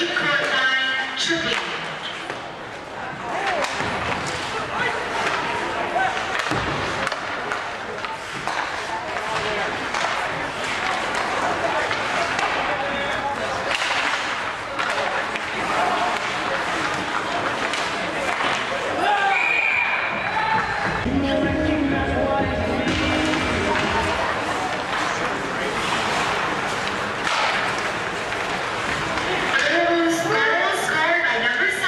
court line, tripping. Scored by number 6.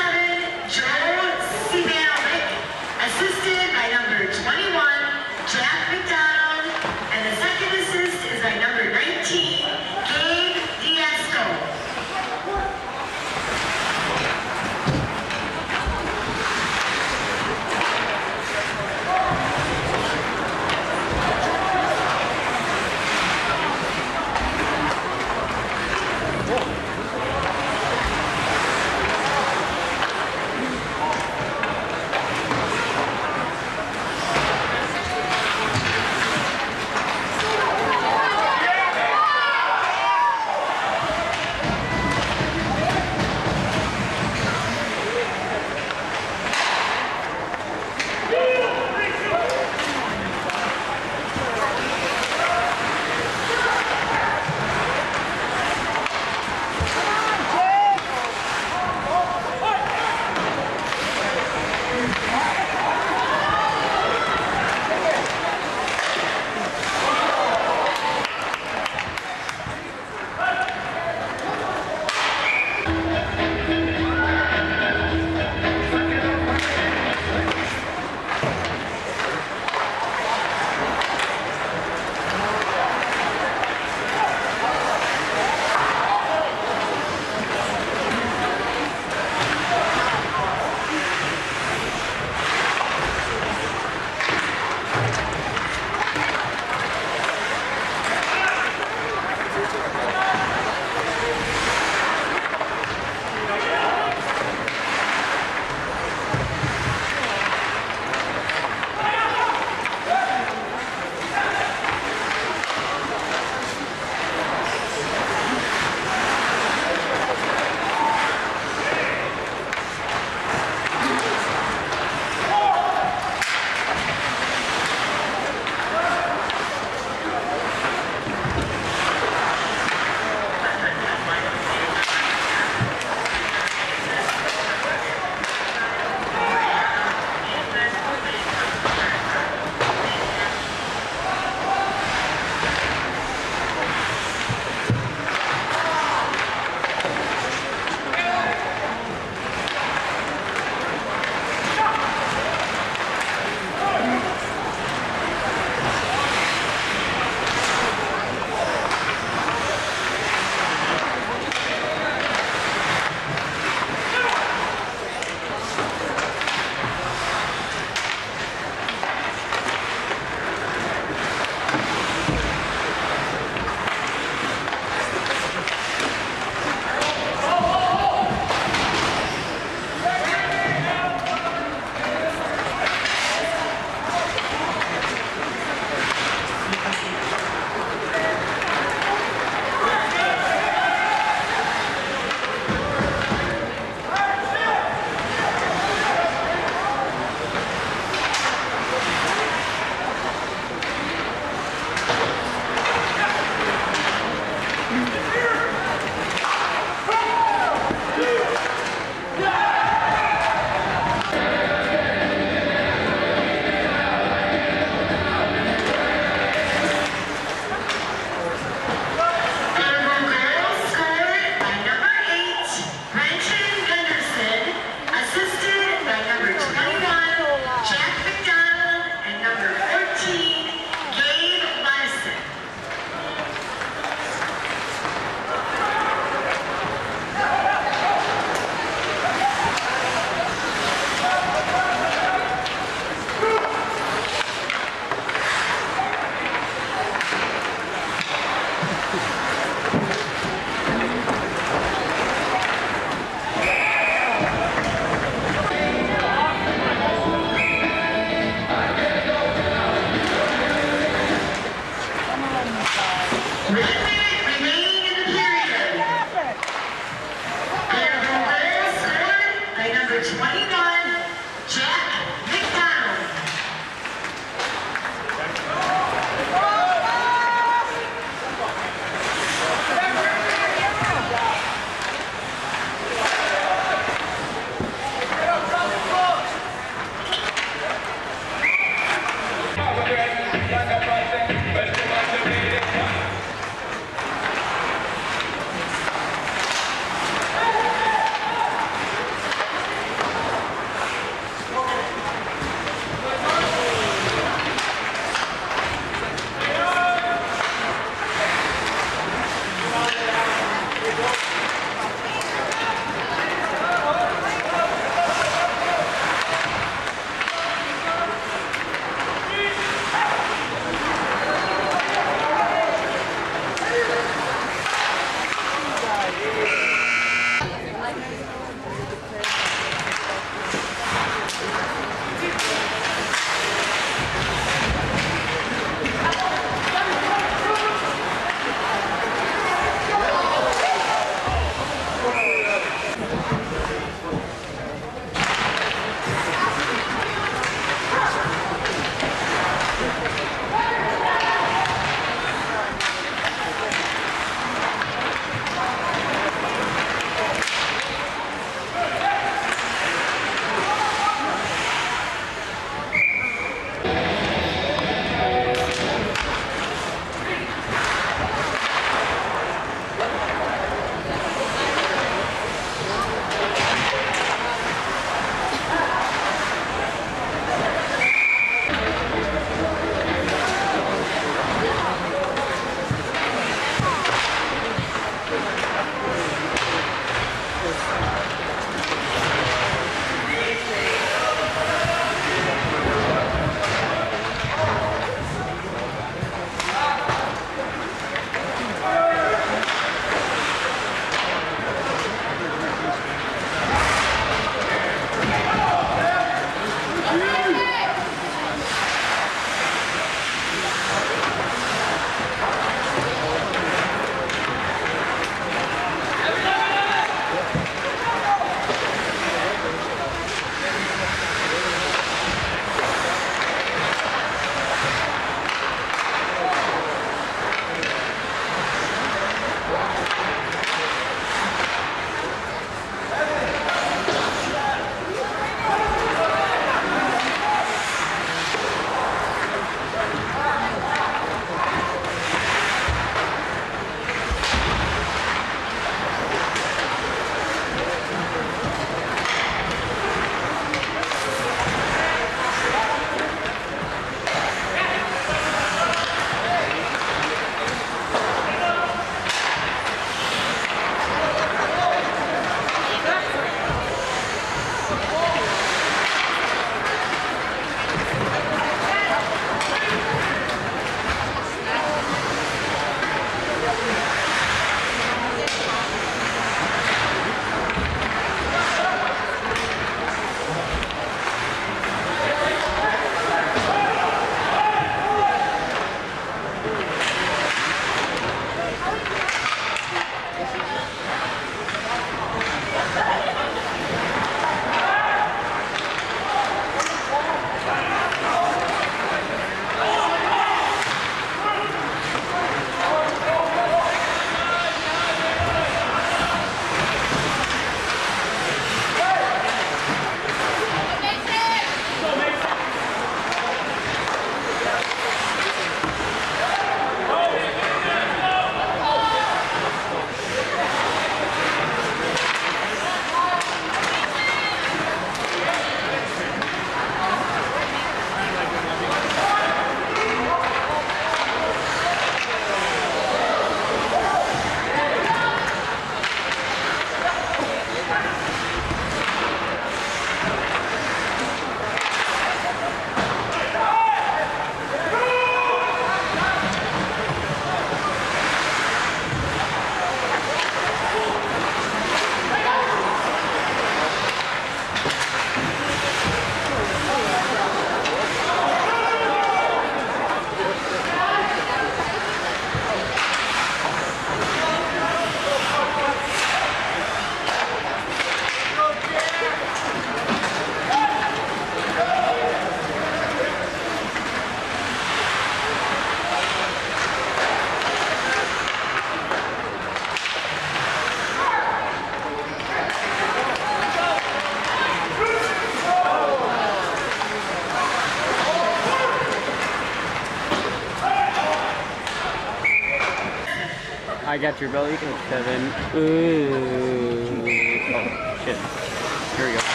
got your belly, Kevin. Ooh. Oh, shit. Here we go.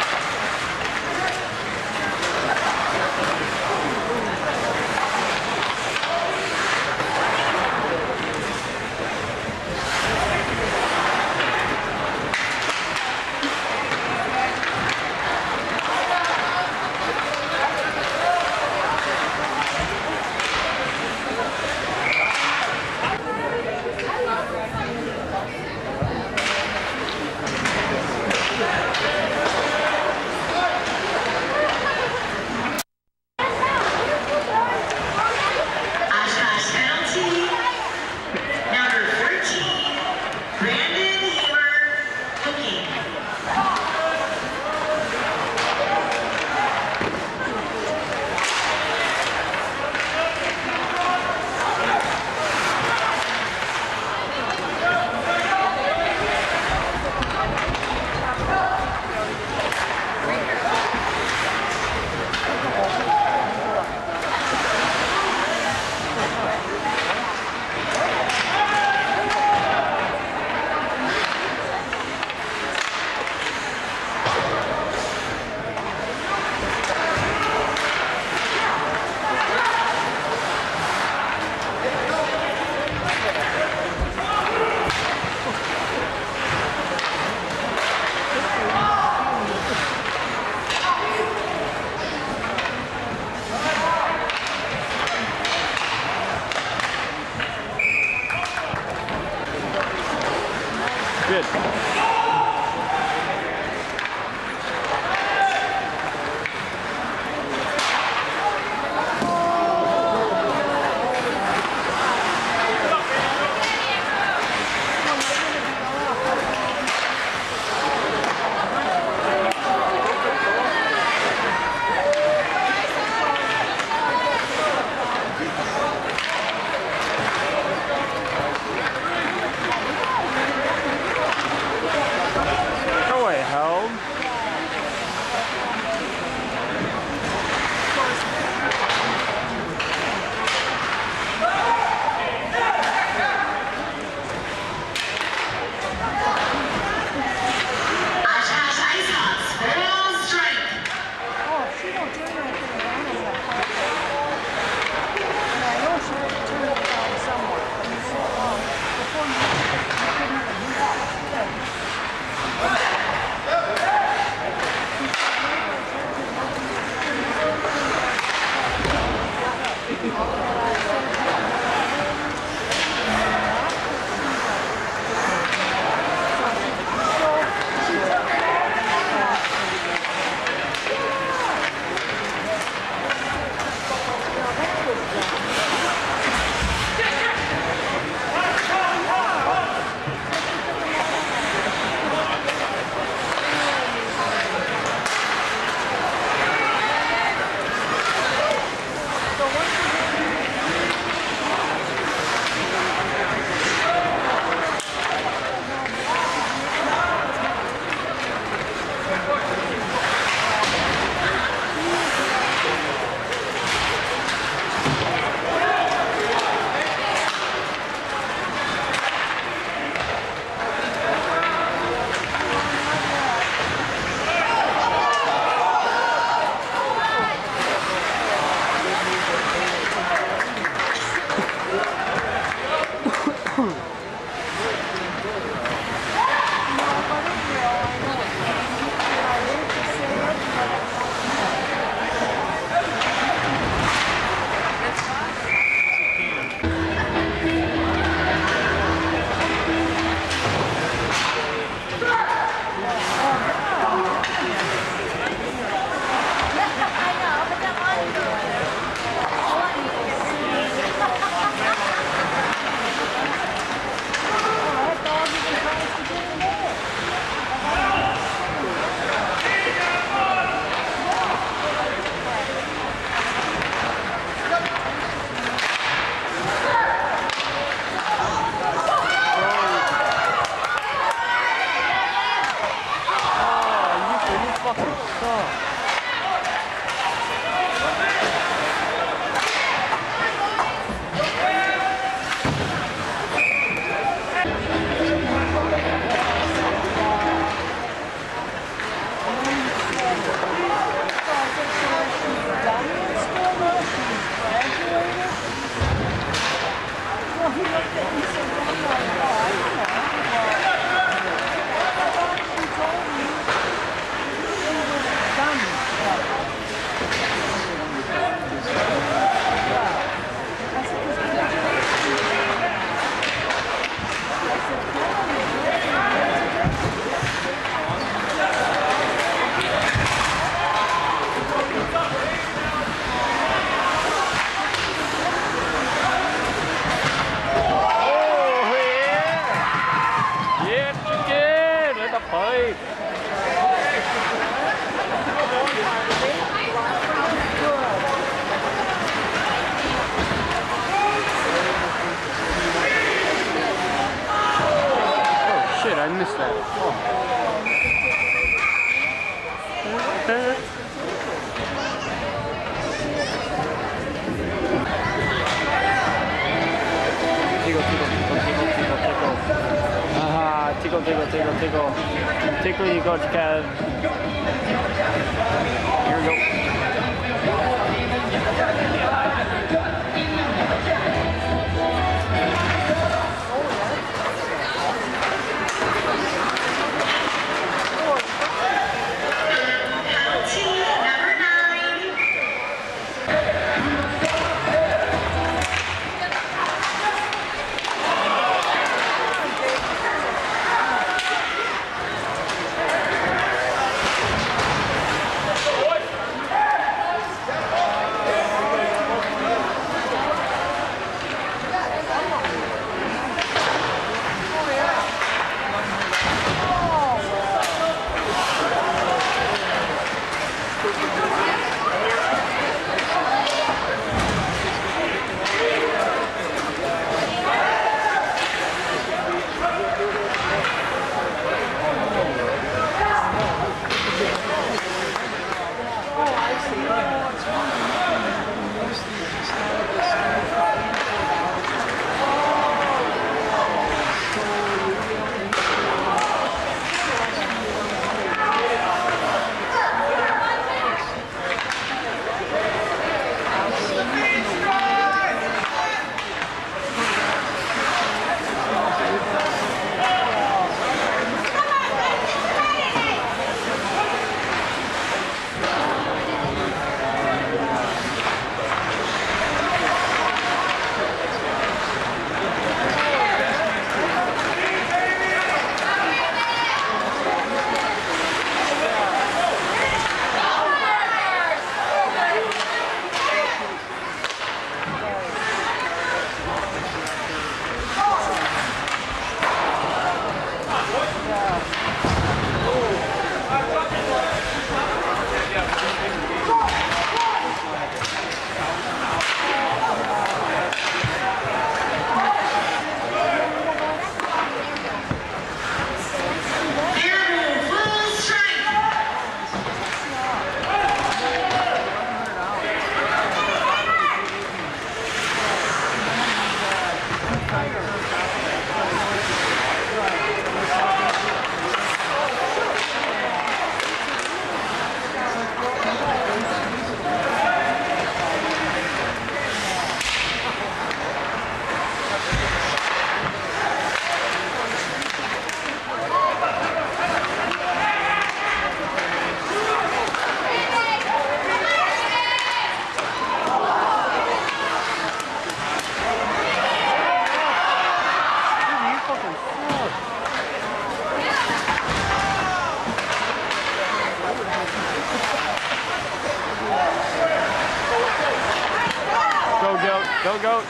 Oshkosh penalty. Number 14, Brandon Hamer, hooking. Good. Held. Oshkosh Ice Hawks, full strike. Oh, she don't turn anything around in that part. And I know she would turn it around somewhere, but you said, before you couldn't even do that. tickle, tickle. Tickle you, Coach Kev. Here we go. Go, goat.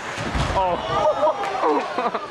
Oh.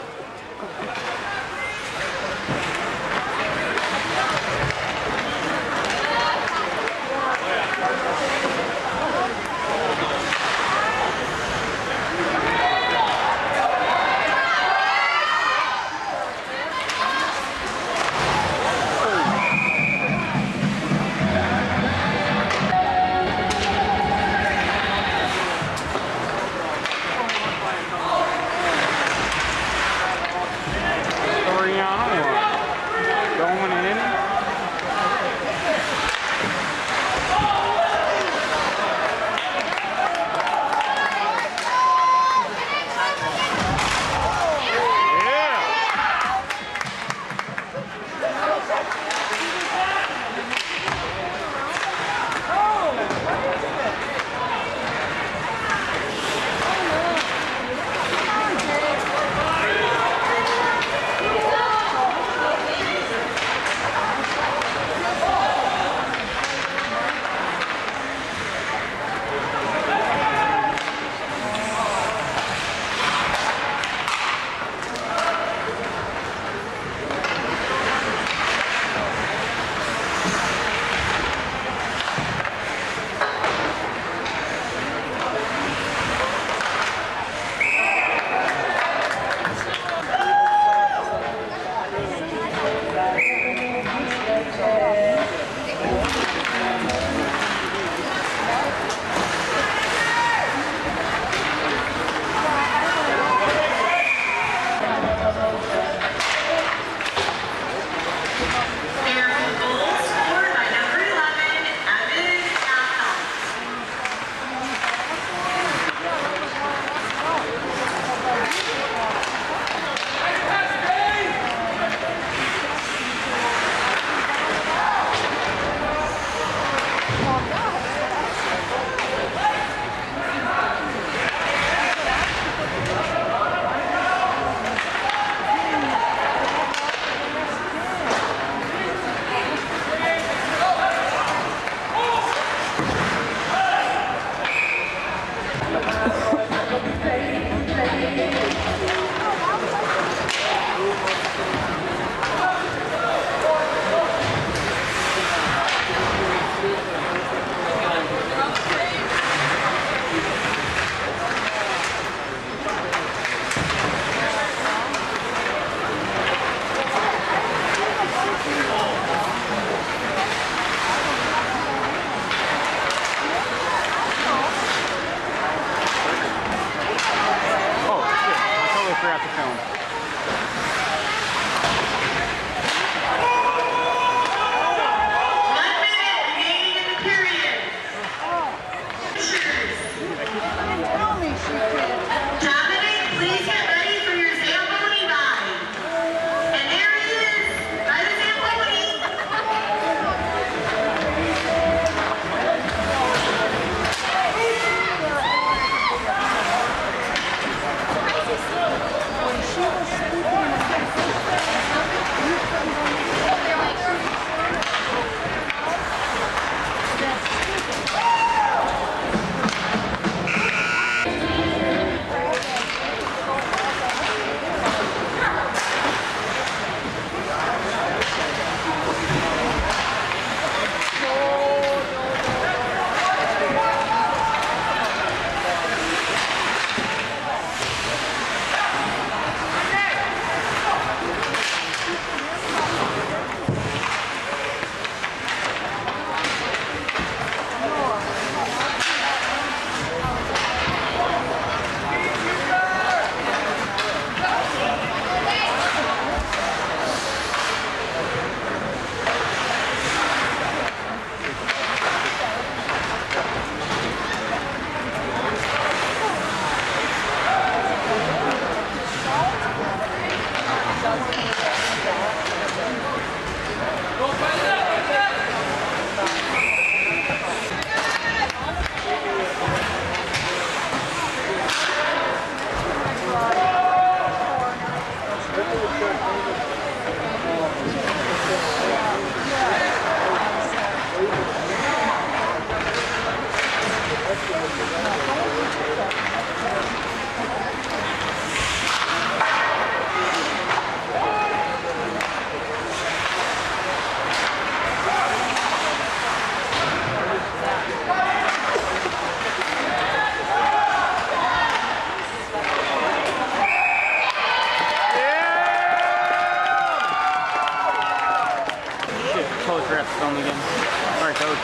again. Sorry, coach.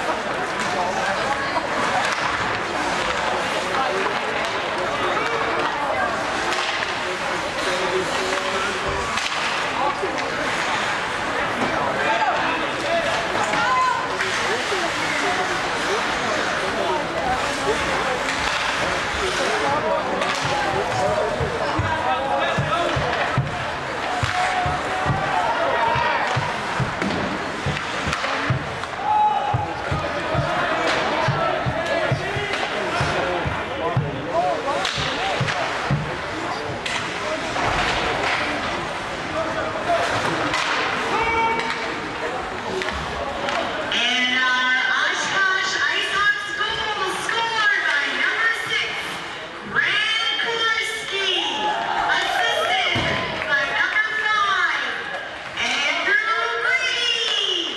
And our Oshkosh Ice Hawks goal scored by number 6, Grant Kularski. Assisted by number 5, Andrew Green.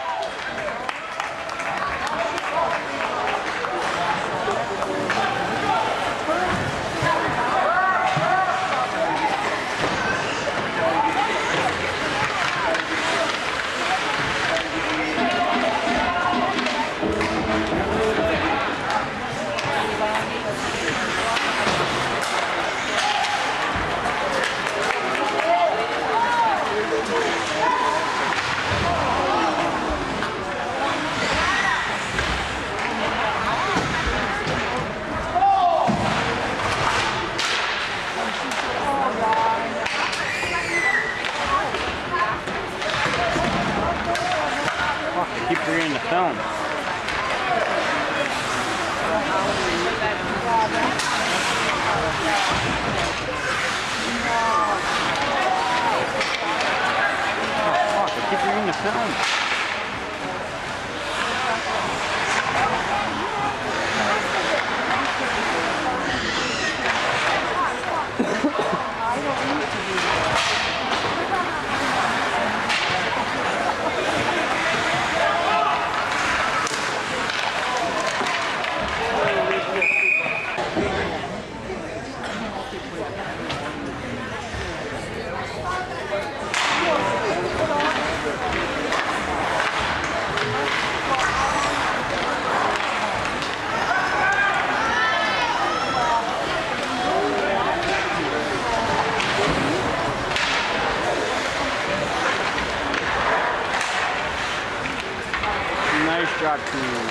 Fuck, I keep forgetting to film. Oh, fuck, I keep forgetting to film. Nice job, team.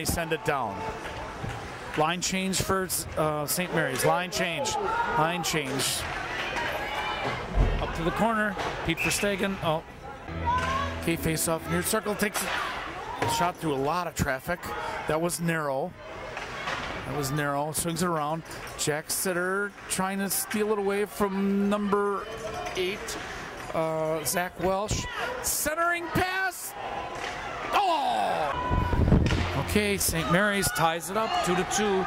they send it down. Line change for St. Mary's. Line change. Line change. Up to the corner. Pete Verstegen. Oh. Okay, face off near circle. Takes a shot through a lot of traffic. That was narrow. That was narrow. Swings it around. Jack Sitter trying to steal it away from number 8, Zach Welsh. Centering pass. Oh! Okay, St. Mary's ties it up 2-2.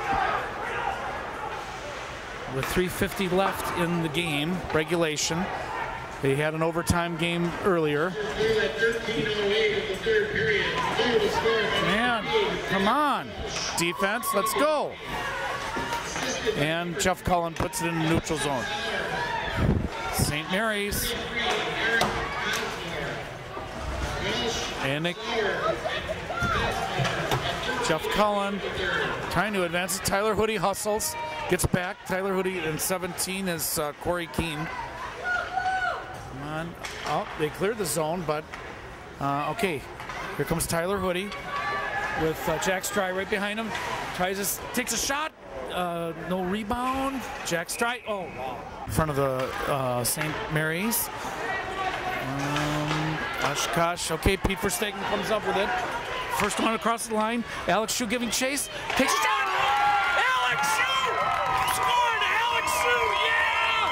With 3:50 left in the game, regulation. They had an overtime game earlier. Man, come on. Defense, let's go. And Jeff Cullen puts it in the neutral zone. St. Mary's. And Jeff Cullen trying to advance it. Tyler Hoodie hustles. Gets back. Tyler Hoodie in 17 is Corey Keene. Come on. Oh, they cleared the zone, but okay. Here comes Tyler Hoodie with Jack Stry right behind him. Takes a shot. No rebound. Jack Stry. Oh, wow. In front of the St. Mary's. Oshkosh. Okay, Pete Verstegen comes up with it. First one across the line. Alex Shue giving chase. Takes a shot. Alex Shue! Scored! Alex Shue! Yeah!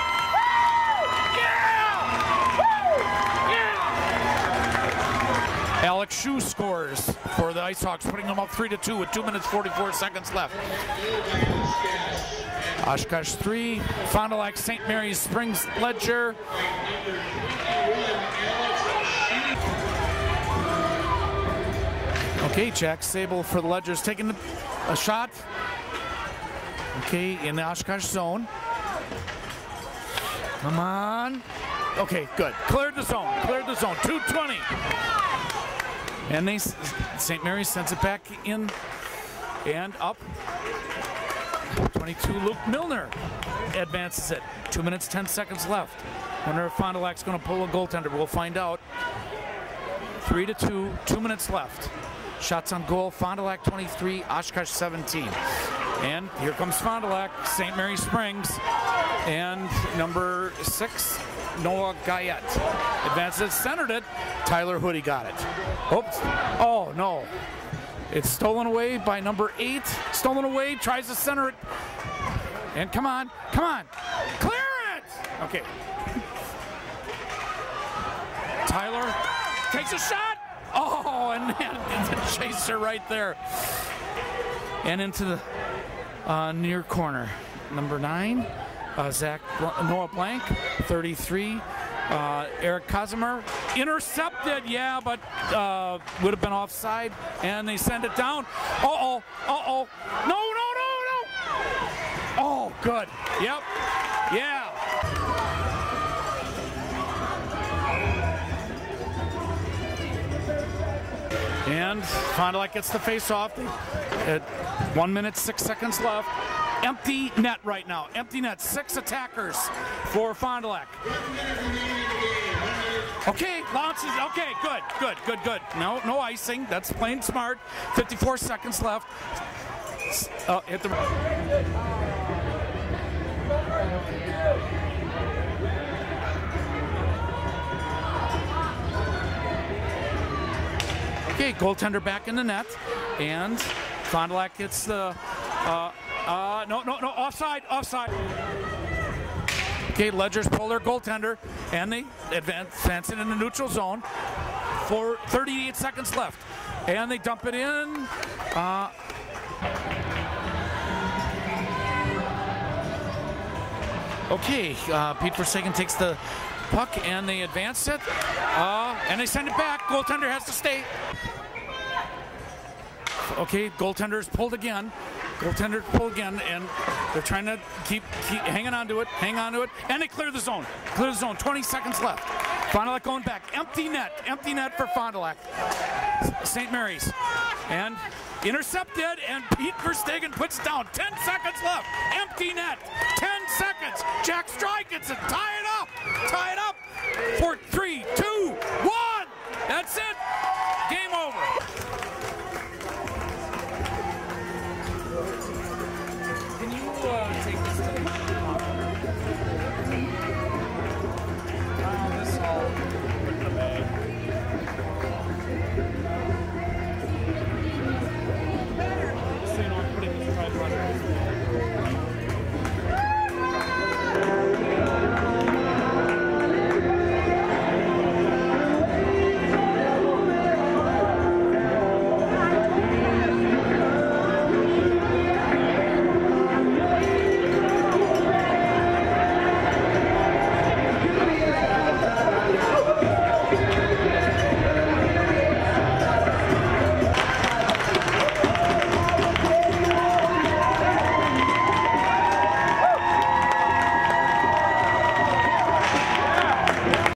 Yeah! Yeah! Alex Shue scores for the IceHawks, putting them up 3-2 with 2 minutes 44 seconds left. Oshkosh 3, Fond du Lac, St. Mary's, Springs, Ledger. Okay, Jack Sable for the Ledgers taking a shot. Okay, in the Oshkosh zone. Come on. Okay, good. Cleared the zone. 2:20. And St. Mary's sends it back in and up. 22, Luke Milner advances it. 2 minutes, 10 seconds left. Wonder if Fond du Lac's going to pull a goaltender. We'll find out. 3-2, 2 minutes left. Shots on goal, Fond du Lac 23, Oshkosh 17. And here comes Fond du Lac, St. Mary Springs, and number 6, Noah Guyette. Advances, centered it, Tyler Hoodie got it. Oops, oh no. It's stolen away by number 8, stolen away, tries to center it. And come on, clear it! Okay. Tyler takes a shot! Oh, and the chaser right there. And into the near corner. Number 9, Noah Blank, 33. Eric Kazimir intercepted, yeah, but would have been offside. And they send it down. No. Oh, good. Yep. Yeah. And Fond du Lac gets the face-off at 1 minute, 6 seconds left. Empty net right now. Empty net. 6 attackers for Fond du Lac. Okay, launches. Okay, good. No icing. That's plain smart. 54 seconds left. Hit the... Okay, goaltender back in the net, and Fond du Lac gets the, offside. Okay, Ledgers pull their goaltender, and they advance it in the neutral zone for 38 seconds left. And they dump it in. Okay, Pete Verstegen takes the puck, and they advance it, and they send it back. Goaltender has to stay. Okay, goaltender's pulled again. And they're trying to keep hanging on to it, and they clear the zone. 20 seconds left. Fond du Lac going back. Empty net for Fond du Lac. St. Mary's. And intercepted, and Pete Verstegen puts it down. 10 seconds left. Empty net. 10 seconds. Jack Stry gets it. Tie it up. 4, 3, 2, 1. That's it. Game over. take this to